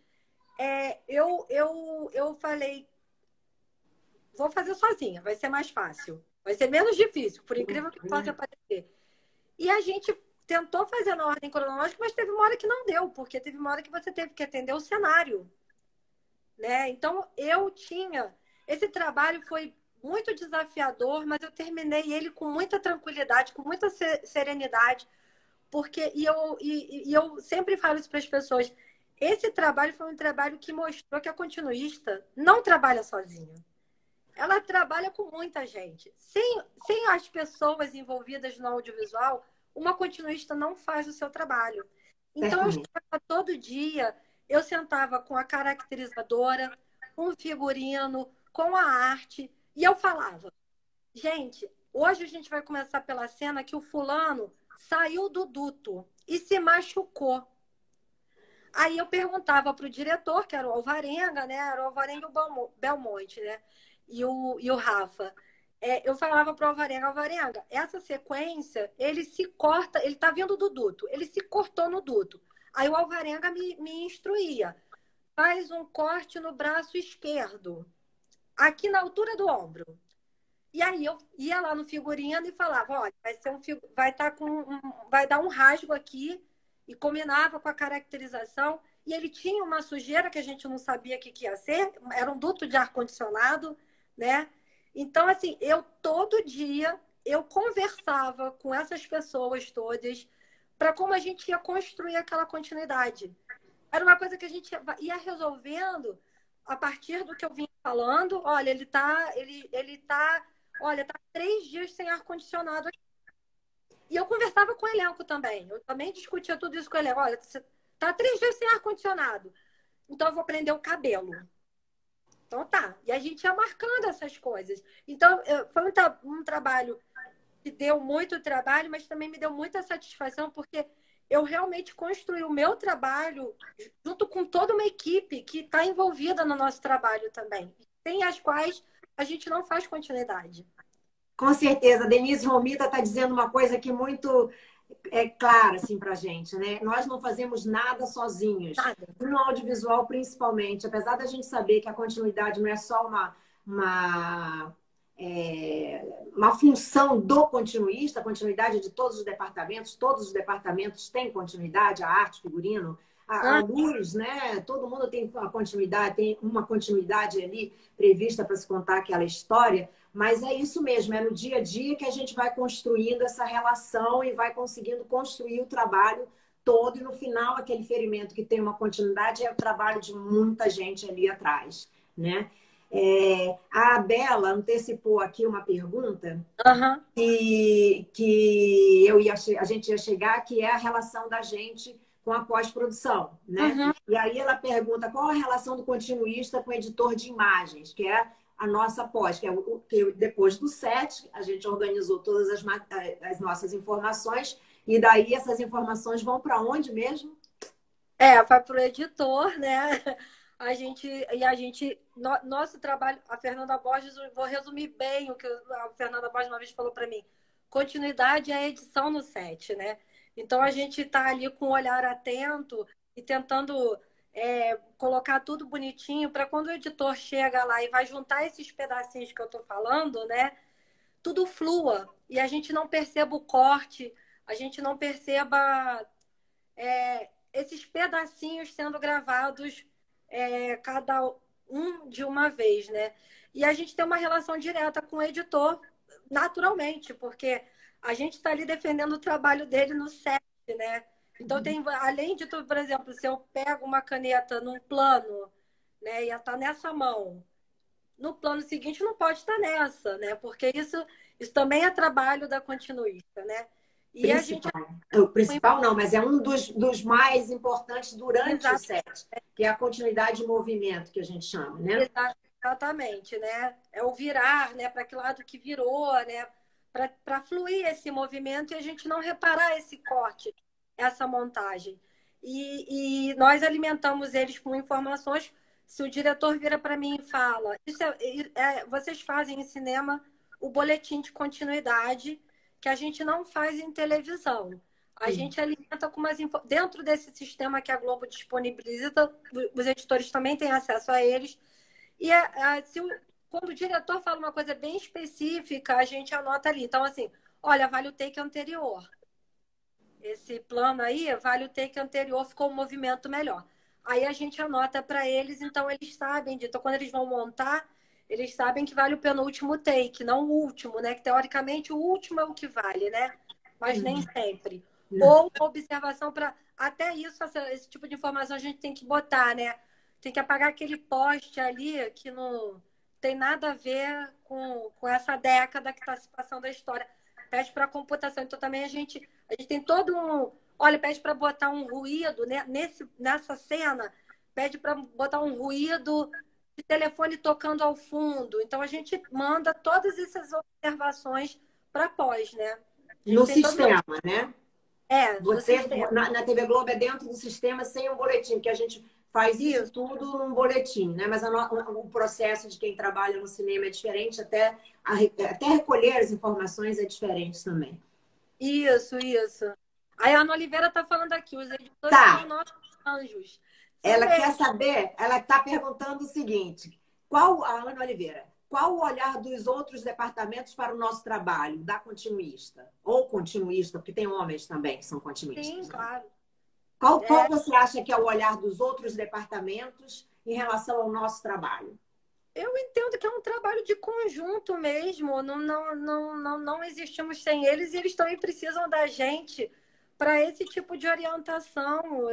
eu falei, vou fazer sozinha, vai ser mais fácil. Vai ser menos difícil, por incrível que possa parecer. E a gente tentou fazer na ordem cronológica, mas teve uma hora que não deu, porque teve uma hora que você teve que atender o cenário, né? Então, eu tinha... Esse trabalho foi muito desafiador, mas eu terminei ele com muita tranquilidade, com muita serenidade, porque... E eu sempre falo isso para as pessoas, esse trabalho foi um trabalho que mostrou que a continuista não trabalha sozinha. Ela trabalha com muita gente. Sem as pessoas envolvidas no audiovisual, uma continuista não faz o seu trabalho. Então, eu Certamente. estava todo dia, eu sentava com a caracterizadora, com o figurino, com a arte, e eu falava, gente, hoje a gente vai começar pela cena que o fulano saiu do duto e se machucou. Aí eu perguntava para o diretor, que era o Alvarenga, né? Era o Alvarenga e o Belmonte, né? E o Rafa. Eu falava para o Alvarenga, Alvarenga, essa sequência, ele se corta, ele tá vindo do duto, ele se cortou no duto. Aí o Alvarenga me instruía. Faz um corte no braço esquerdo, aqui na altura do ombro. E aí eu ia lá no figurino e falava, olha, vai tá vai dar um rasgo aqui e combinava com a caracterização. E ele tinha uma sujeira que a gente não sabia o que ia ser, era um duto de ar-condicionado, né? Então, assim, eu todo dia eu conversava com essas pessoas todas para como a gente ia construir aquela continuidade. Era uma coisa que a gente ia resolvendo a partir do que eu vinha falando. Olha, olha, tá 3 dias sem ar-condicionado aqui. E eu conversava com o elenco também. Eu também discutia tudo isso com o elenco. Olha, você tá 3 dias sem ar-condicionado. Então eu vou prender o cabelo. Então tá. E a gente ia marcando essas coisas. Então, foi um trabalho que deu muito trabalho, mas também me deu muita satisfação, porque eu realmente construí o meu trabalho junto com toda uma equipe que está envolvida no nosso trabalho também, sem as quais a gente não faz continuidade. Com certeza, a Denise Romita está dizendo uma coisa que muito clara assim, para a gente, né? Nós não fazemos nada sozinhos, Nada. no audiovisual principalmente, apesar da gente saber que a continuidade não é só uma, uma função do continuista, a continuidade é de todos os departamentos têm continuidade, a arte, figurino, a Ah, luz, né? Todo mundo tem a continuidade, tem uma continuidade ali prevista para se contar aquela história. Mas é isso mesmo, é no dia a dia que a gente vai construindo essa relação e vai conseguindo construir o trabalho todo. E no final, aquele ferimento que tem uma continuidade é o trabalho de muita gente ali atrás, né? A Bela antecipou aqui uma pergunta aham, que a gente ia chegar, que é a relação da gente com a pós-produção, né? uhum. E aí ela pergunta qual a relação do continuista com o editor de imagens, que é a nossa pós, que depois do set a gente organizou todas as nossas informações e daí essas informações vão para onde mesmo? Vai para o editor, né? Nosso trabalho, a Fernanda Borges, eu vou resumir bem o que a Fernanda Borges uma vez falou para mim. Continuidade é a edição no set, né? Então a gente está ali com o olhar atento e tentando colocar tudo bonitinho para quando o editor chega lá e vai juntar esses pedacinhos que eu estou falando, né? Tudo flua e a gente não perceba o corte, a gente não perceba esses pedacinhos sendo gravados cada um de uma vez, né? E a gente tem uma relação direta com o editor, naturalmente, porque a gente está ali defendendo o trabalho dele no set, né? Então, tem, além de tudo, por exemplo, se eu pego uma caneta num plano, né, e ela está nessa mão, no plano seguinte não pode estar nessa, né? Porque isso também é trabalho da continuista, né? E a gente... Principal. O principal não, mas é um dos mais importantes durante o set, que é a continuidade de movimento, que a gente chama, né? Exatamente, né? É o virar, né? Para que lado que virou, né? Para fluir esse movimento e a gente não reparar esse corte, essa montagem. E nós alimentamos eles com informações. Se o diretor vira para mim e fala, vocês fazem em cinema o boletim de continuidade que a gente não faz em televisão. A Sim. gente alimenta com dentro desse sistema que a Globo disponibiliza, os editores também têm acesso a eles. E quando o diretor fala uma coisa bem específica, a gente anota ali. Então, assim, olha, vale o take anterior. Esse plano aí, vale o take anterior, ficou um movimento melhor. Aí a gente anota para eles, então eles sabem disso. Então, quando eles vão montar, eles sabem que vale o penúltimo take, não o último, né? Que teoricamente o último é o que vale, né? Mas nem sempre. Ou observação para. Até isso, esse tipo de informação a gente tem que botar, né? Tem que apagar aquele poste ali que não tem nada a ver com essa década que está se passando a história. Pede para a computação. Então também a gente tem todo um. Olha, pede para botar um ruído, né? Nessa cena, pede para botar um ruído de telefone tocando ao fundo. Então a gente manda todas essas observações para pós, né? A gente No tem todo sistema, né? no Você, sistema. na TV Globo, é dentro do sistema sem um boletim, que a gente faz isso Isso, tudo num boletim, né? Mas o processo de quem trabalha no cinema é diferente, até recolher as informações é diferente também. isso. Aí a Ana Oliveira está falando aqui, os editores são Tá, nossos anjos. São ela quer mesmo. saber, ela está perguntando o seguinte: a Ana Oliveira, qual o olhar dos outros departamentos para o nosso trabalho, da continuista? Ou continuista, porque tem homens também que são Sim, continuistas, né? claro. Qual você acha que é o olhar dos outros departamentos em relação ao nosso trabalho? Eu entendo que é um trabalho de conjunto mesmo. Não existimos sem eles e eles também precisam da gente para esse tipo de orientação.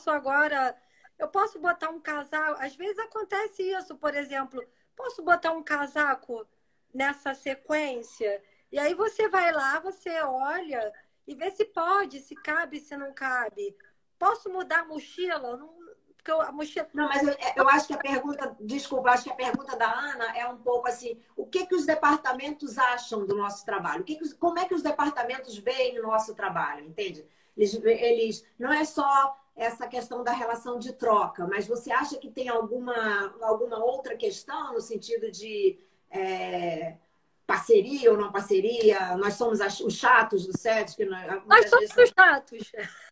Eu posso botar um casaco. Às vezes acontece isso, por exemplo, posso botar um casaco nessa sequência? E aí você vai lá, você olha e vê se pode, se cabe, se não cabe. Posso mudar a mochila? Não, porque a mochila. Não, mas eu acho que a pergunta, desculpa, acho que a pergunta da Ana é um pouco assim: o que que os departamentos acham do nosso trabalho? Como é que os departamentos veem o nosso trabalho, entende? Não é só essa questão da relação de troca, mas você acha que tem alguma outra questão no sentido de parceria ou não parceria? Nós somos os chatos do set, que Nós muitas somos vezes. os chatos.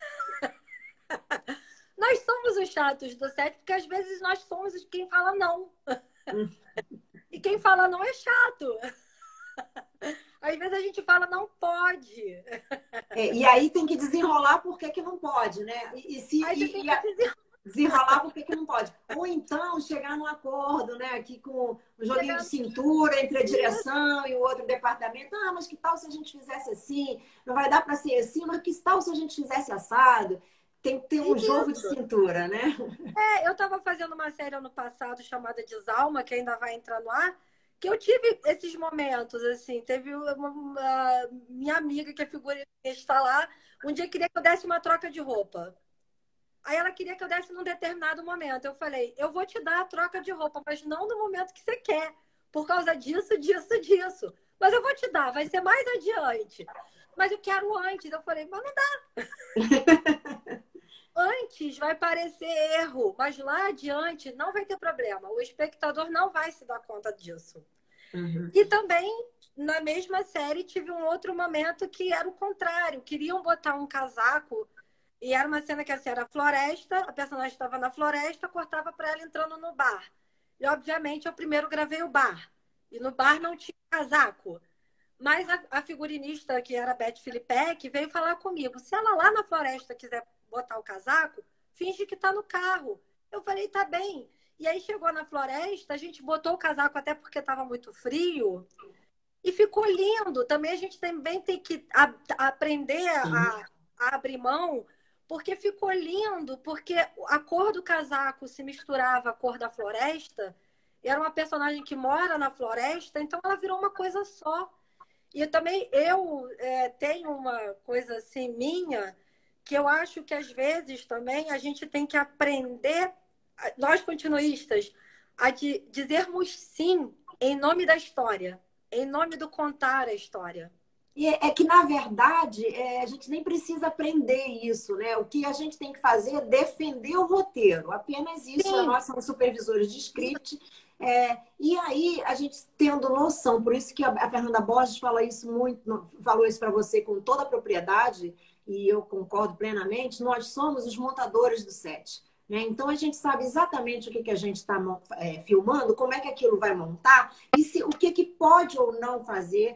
Nós somos os chatos do set, porque às vezes nós somos quem fala não. E quem fala não é chato. Às vezes a gente fala não pode. E aí tem que desenrolar por que que não pode, né? Aí você tem que dizer. Desenrolar por que que não pode. Ou então chegar num acordo, né? Aqui com um joguinho de cintura entre a direção e o outro departamento. Ah, mas que tal se a gente fizesse assim? Não vai dar para ser assim, mas que tal se a gente fizesse assado? Tem que ter um jogo de cintura, né? Eu estava fazendo uma série ano passado chamada Desalma, que ainda vai entrar no ar, que eu tive esses momentos, assim. Teve uma minha amiga, que é figurinista lá, um dia queria que eu desse uma troca de roupa. Aí ela queria que eu desse num determinado momento. Eu falei, eu vou te dar a troca de roupa, mas não no momento que você quer, por causa disso. Mas eu vou te dar, vai ser mais adiante. Mas eu quero antes. Eu falei, mas não dá. Antes vai parecer erro, mas lá adiante não vai ter problema. O espectador não vai se dar conta disso. Uhum. E também, na mesma série, tive um outro momento que era o contrário. Queriam botar um casaco e era uma cena que assim, era floresta, a personagem estava na floresta, cortava para ela entrando no bar. E, obviamente, eu primeiro gravei o bar. E no bar não tinha casaco. Mas a figurinista, que era a Beth Filipek, veio falar comigo. Se ela lá na floresta quiser botar o casaco, finge que tá no carro. Eu falei, tá bem. E aí chegou na floresta, a gente botou o casaco até porque estava muito frio. E ficou lindo. Também a gente também tem que aprender a abrir mão, porque ficou lindo, porque a cor do casaco se misturava à cor da floresta. Era uma personagem que mora na floresta, então ela virou uma coisa só. E também eu tenho uma coisa assim minha, que eu acho que às vezes também a gente tem que aprender, nós continuistas, a dizermos sim em nome da história, em nome do contar a história. E é que, na verdade, a gente nem precisa aprender isso, né? O que a gente tem que fazer é defender o roteiro. Apenas isso, Sim, nós somos supervisores de script. E aí, a gente tendo noção, por isso que a Fernanda Borges fala isso muito, falou isso para você com toda a propriedade, e eu concordo plenamente, nós somos os montadores do set. Né? Então, a gente sabe exatamente o que, que a gente está filmando, como é que aquilo vai montar, e o que, que pode ou não fazer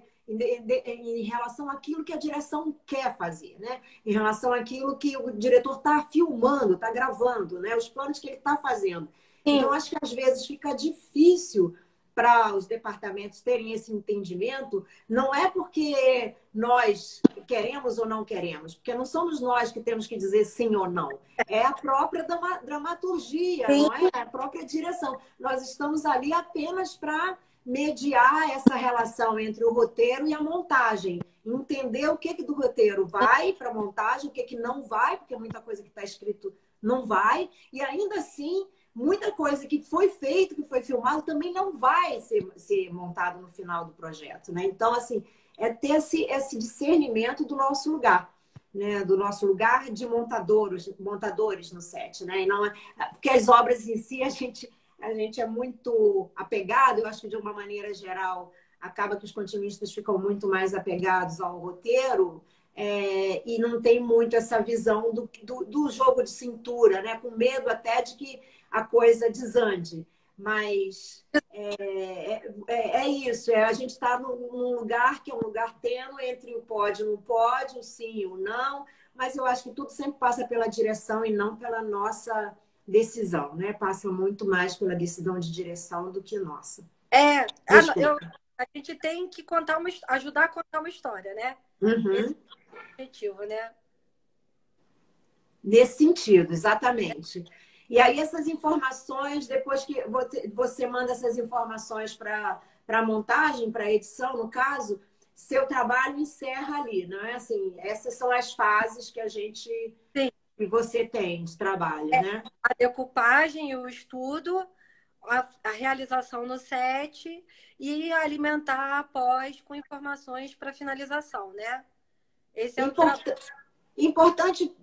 em relação àquilo que a direção quer fazer, né? Em relação àquilo que o diretor está filmando, está gravando, né? Os planos que ele está fazendo. Então, sim, acho que às vezes fica difícil para os departamentos terem esse entendimento, não é porque nós queremos ou não queremos, porque não somos nós que temos que dizer sim ou não. É a própria dramaturgia, sim, não é? É a própria direção. Nós estamos ali apenas para mediar essa relação entre o roteiro e a montagem. Entender o que do roteiro vai para a montagem, o que não vai, porque muita coisa que está escrito não vai. E ainda assim, muita coisa que foi feito, que foi filmado, também não vai ser montado no final do projeto. Né? Então, assim, é ter esse discernimento do nosso lugar. Né, do nosso lugar de montadores no set. Né? E não porque as obras em si, a gente é muito apegado, eu acho que de uma maneira geral acaba que os continuistas ficam muito mais apegados ao roteiro e não tem muito essa visão do jogo de cintura, né? Com medo até de que a coisa desande. Mas é isso, a gente está num lugar que é um lugar tênue entre o pode e o não pode, o sim e o não, mas eu acho que tudo sempre passa pela direção e não pela nossa decisão, né? Passa muito mais pela decisão de direção do que nossa. a gente tem que contar ajudar a contar uma história, né? Esse Uhum. é o objetivo, né? Nesse sentido, exatamente. E aí essas informações, depois que você manda essas informações para a montagem, para a edição, no caso, seu trabalho encerra ali, não é assim? Essas são as fases que Sim. que você tem de trabalho, né? A decupagem, o estudo, a realização no set e alimentar após com informações para finalização, né? Esse é o trabalho. Importante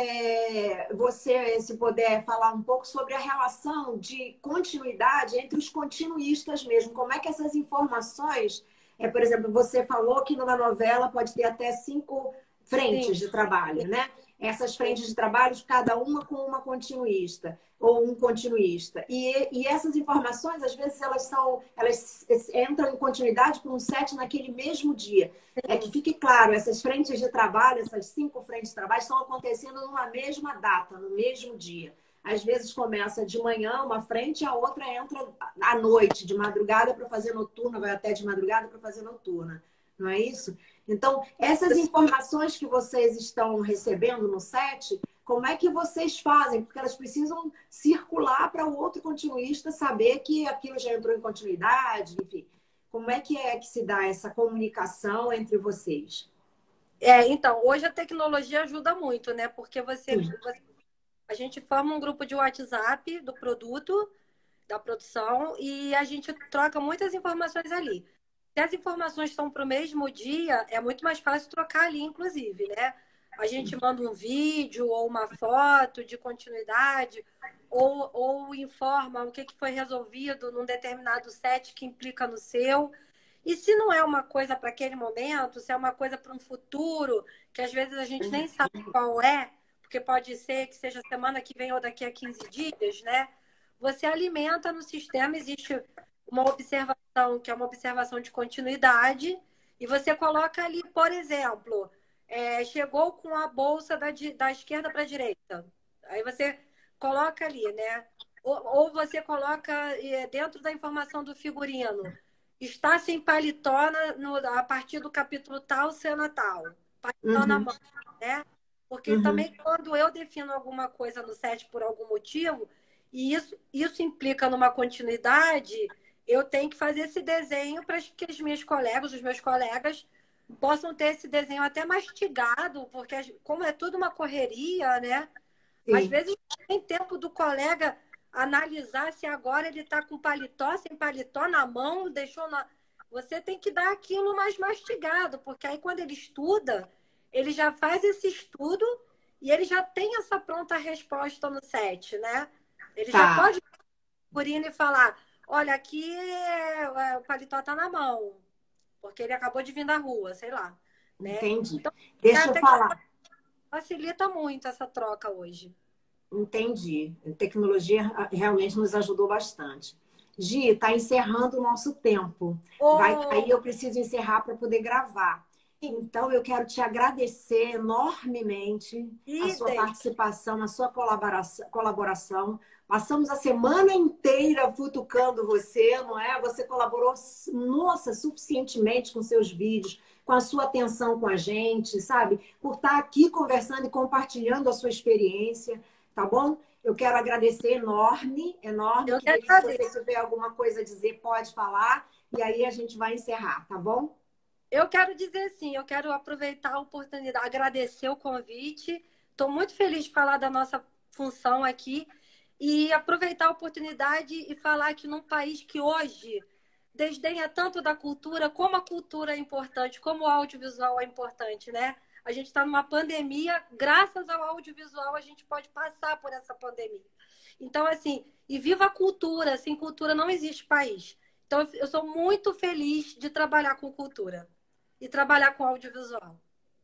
você, se puder, falar um pouco sobre a relação de continuidade entre os continuistas mesmo. Como é que essas informações, por exemplo, você falou que numa novela pode ter até 5 Sim, frentes de trabalho, né? Essas sim. frentes de trabalho, cada uma com uma continuista ou um continuista. E essas informações, às vezes, elas entram em continuidade com um set naquele mesmo dia. Que fique claro, essas frentes de trabalho, essas 5 frentes de trabalho, estão acontecendo numa mesma data, no mesmo dia. Às vezes começa de manhã uma frente, a outra entra à noite, de madrugada para fazer noturna, vai até de madrugada para fazer noturna. Não é isso? Então, essas informações que vocês estão recebendo no set, como é que vocês fazem? Porque elas precisam circular para o outro continuista saber que aquilo já entrou em continuidade, enfim. Como é que se dá essa comunicação entre vocês? Então, hoje a tecnologia ajuda muito, né? Porque a gente forma um grupo de WhatsApp do produto, da produção, e a gente troca muitas informações ali. Se as informações estão para o mesmo dia, é muito mais fácil trocar ali, inclusive, né? A gente manda um vídeo ou uma foto de continuidade, ou informa o que foi resolvido num determinado set que implica no seu. E se não é uma coisa para aquele momento, se é uma coisa para um futuro, que às vezes a gente nem sabe qual é, porque pode ser que seja semana que vem ou daqui a 15 dias, né? Você alimenta no sistema, existe uma observação, que é uma observação de continuidade, e você coloca ali, por exemplo, chegou com a bolsa da esquerda para a direita. Aí você coloca ali, né? Ou você coloca dentro da informação do figurino. Está sem paletó a partir do capítulo tal, cena tal. Paletó na Uhum. mão, né? Porque Uhum. também quando eu defino alguma coisa no set por algum motivo, e isso implica numa continuidade, eu tenho que fazer esse desenho para que as minhas colegas, os meus colegas, possam ter esse desenho até mastigado, porque como é tudo uma correria, né? Às Sim, vezes não tem tempo do colega analisar se agora ele está com paletó, sem paletó na mão, deixou na. Você tem que dar aquilo mais mastigado, porque aí quando ele estuda, ele já faz esse estudo e ele já tem essa pronta resposta no set, né? Ele já tá, pode ir por e falar: olha, aqui o paletó está na mão, porque ele acabou de vir da rua, sei lá, né? entendi. Então, Deixa eu até que falar. facilita muito essa troca hoje. Entendi. A tecnologia realmente nos ajudou bastante. Gi, está encerrando o nosso tempo. Aí Ô, eu preciso encerrar para poder gravar. Então, eu quero te agradecer enormemente a sua idem. participação, a sua colaboração. Passamos a semana inteira futucando você, não é? Você colaborou, nossa, suficientemente com seus vídeos, com a sua atenção com a gente, sabe? Por estar aqui conversando e compartilhando a sua experiência, tá bom? Eu quero agradecer enorme, enorme. Eu que Queria que se agradeço. você tiver alguma coisa a dizer, pode falar. E aí a gente vai encerrar, tá bom? Eu quero dizer sim, eu quero aproveitar a oportunidade, agradecer o convite. Estou muito feliz de falar da nossa função aqui e aproveitar a oportunidade e falar que num país que hoje desdenha tanto da cultura, como a cultura é importante, como o audiovisual é importante, né? A gente está numa pandemia, graças ao audiovisual a gente pode passar por essa pandemia. Então, assim, e viva a cultura, sem cultura não existe país. Então, eu sou muito feliz de trabalhar com cultura e trabalhar com audiovisual.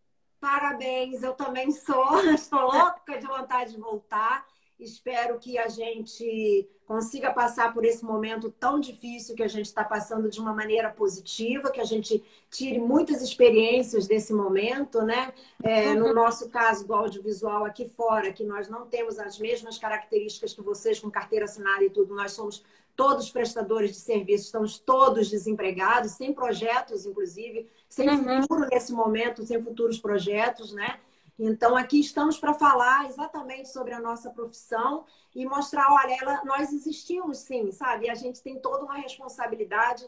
Parabéns, eu também sou. Estou louca de vontade de voltar. Espero que a gente consiga passar por esse momento tão difícil que a gente está passando de uma maneira positiva, que a gente tire muitas experiências desse momento, né? No Uhum, nosso caso do audiovisual aqui fora, que nós não temos as mesmas características que vocês com carteira assinada e tudo, nós somos todos prestadores de serviço, estamos todos desempregados, sem projetos, inclusive, sem uhum. futuro nesse momento, sem futuros projetos, né? Então, aqui estamos para falar exatamente sobre a nossa profissão e mostrar, olha, nós existimos sim, sabe? E a gente tem toda uma responsabilidade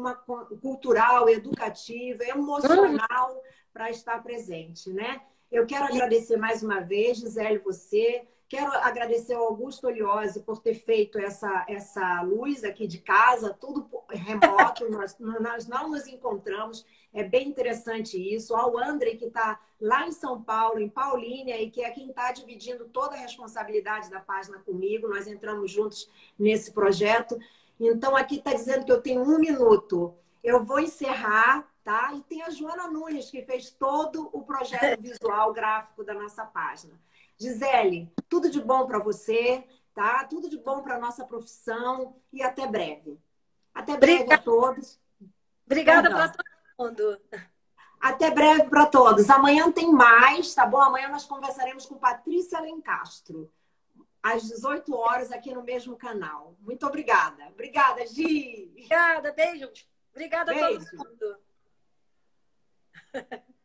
cultural, educativa, Uhum. emocional para estar presente, né? Eu quero E agradecer mais uma vez, Gisele, você. Quero agradecer ao Augusto Oliose por ter feito essa luz aqui de casa, tudo remoto, nós não nos encontramos, é bem interessante isso. Ao André, que está lá em São Paulo, em Paulínia, e que é quem está dividindo toda a responsabilidade da página comigo, nós entramos juntos nesse projeto. Então, aqui está dizendo que eu tenho 1 minuto. Eu vou encerrar, tá? E tem a Joana Nunes, que fez todo o projeto visual gráfico da nossa página. Gisele, tudo de bom para você, tá? Tudo de bom para a nossa profissão e até breve. Até breve a obrigada, todos. obrigada para Perdão. todo mundo. Até breve para todos. Amanhã tem mais, tá bom? Amanhã nós conversaremos com Patrícia Lencastro, às 18 horas, aqui no mesmo canal. Muito obrigada. Obrigada, Gi. Obrigada, beijos. Obrigada a todo Beijo. mundo.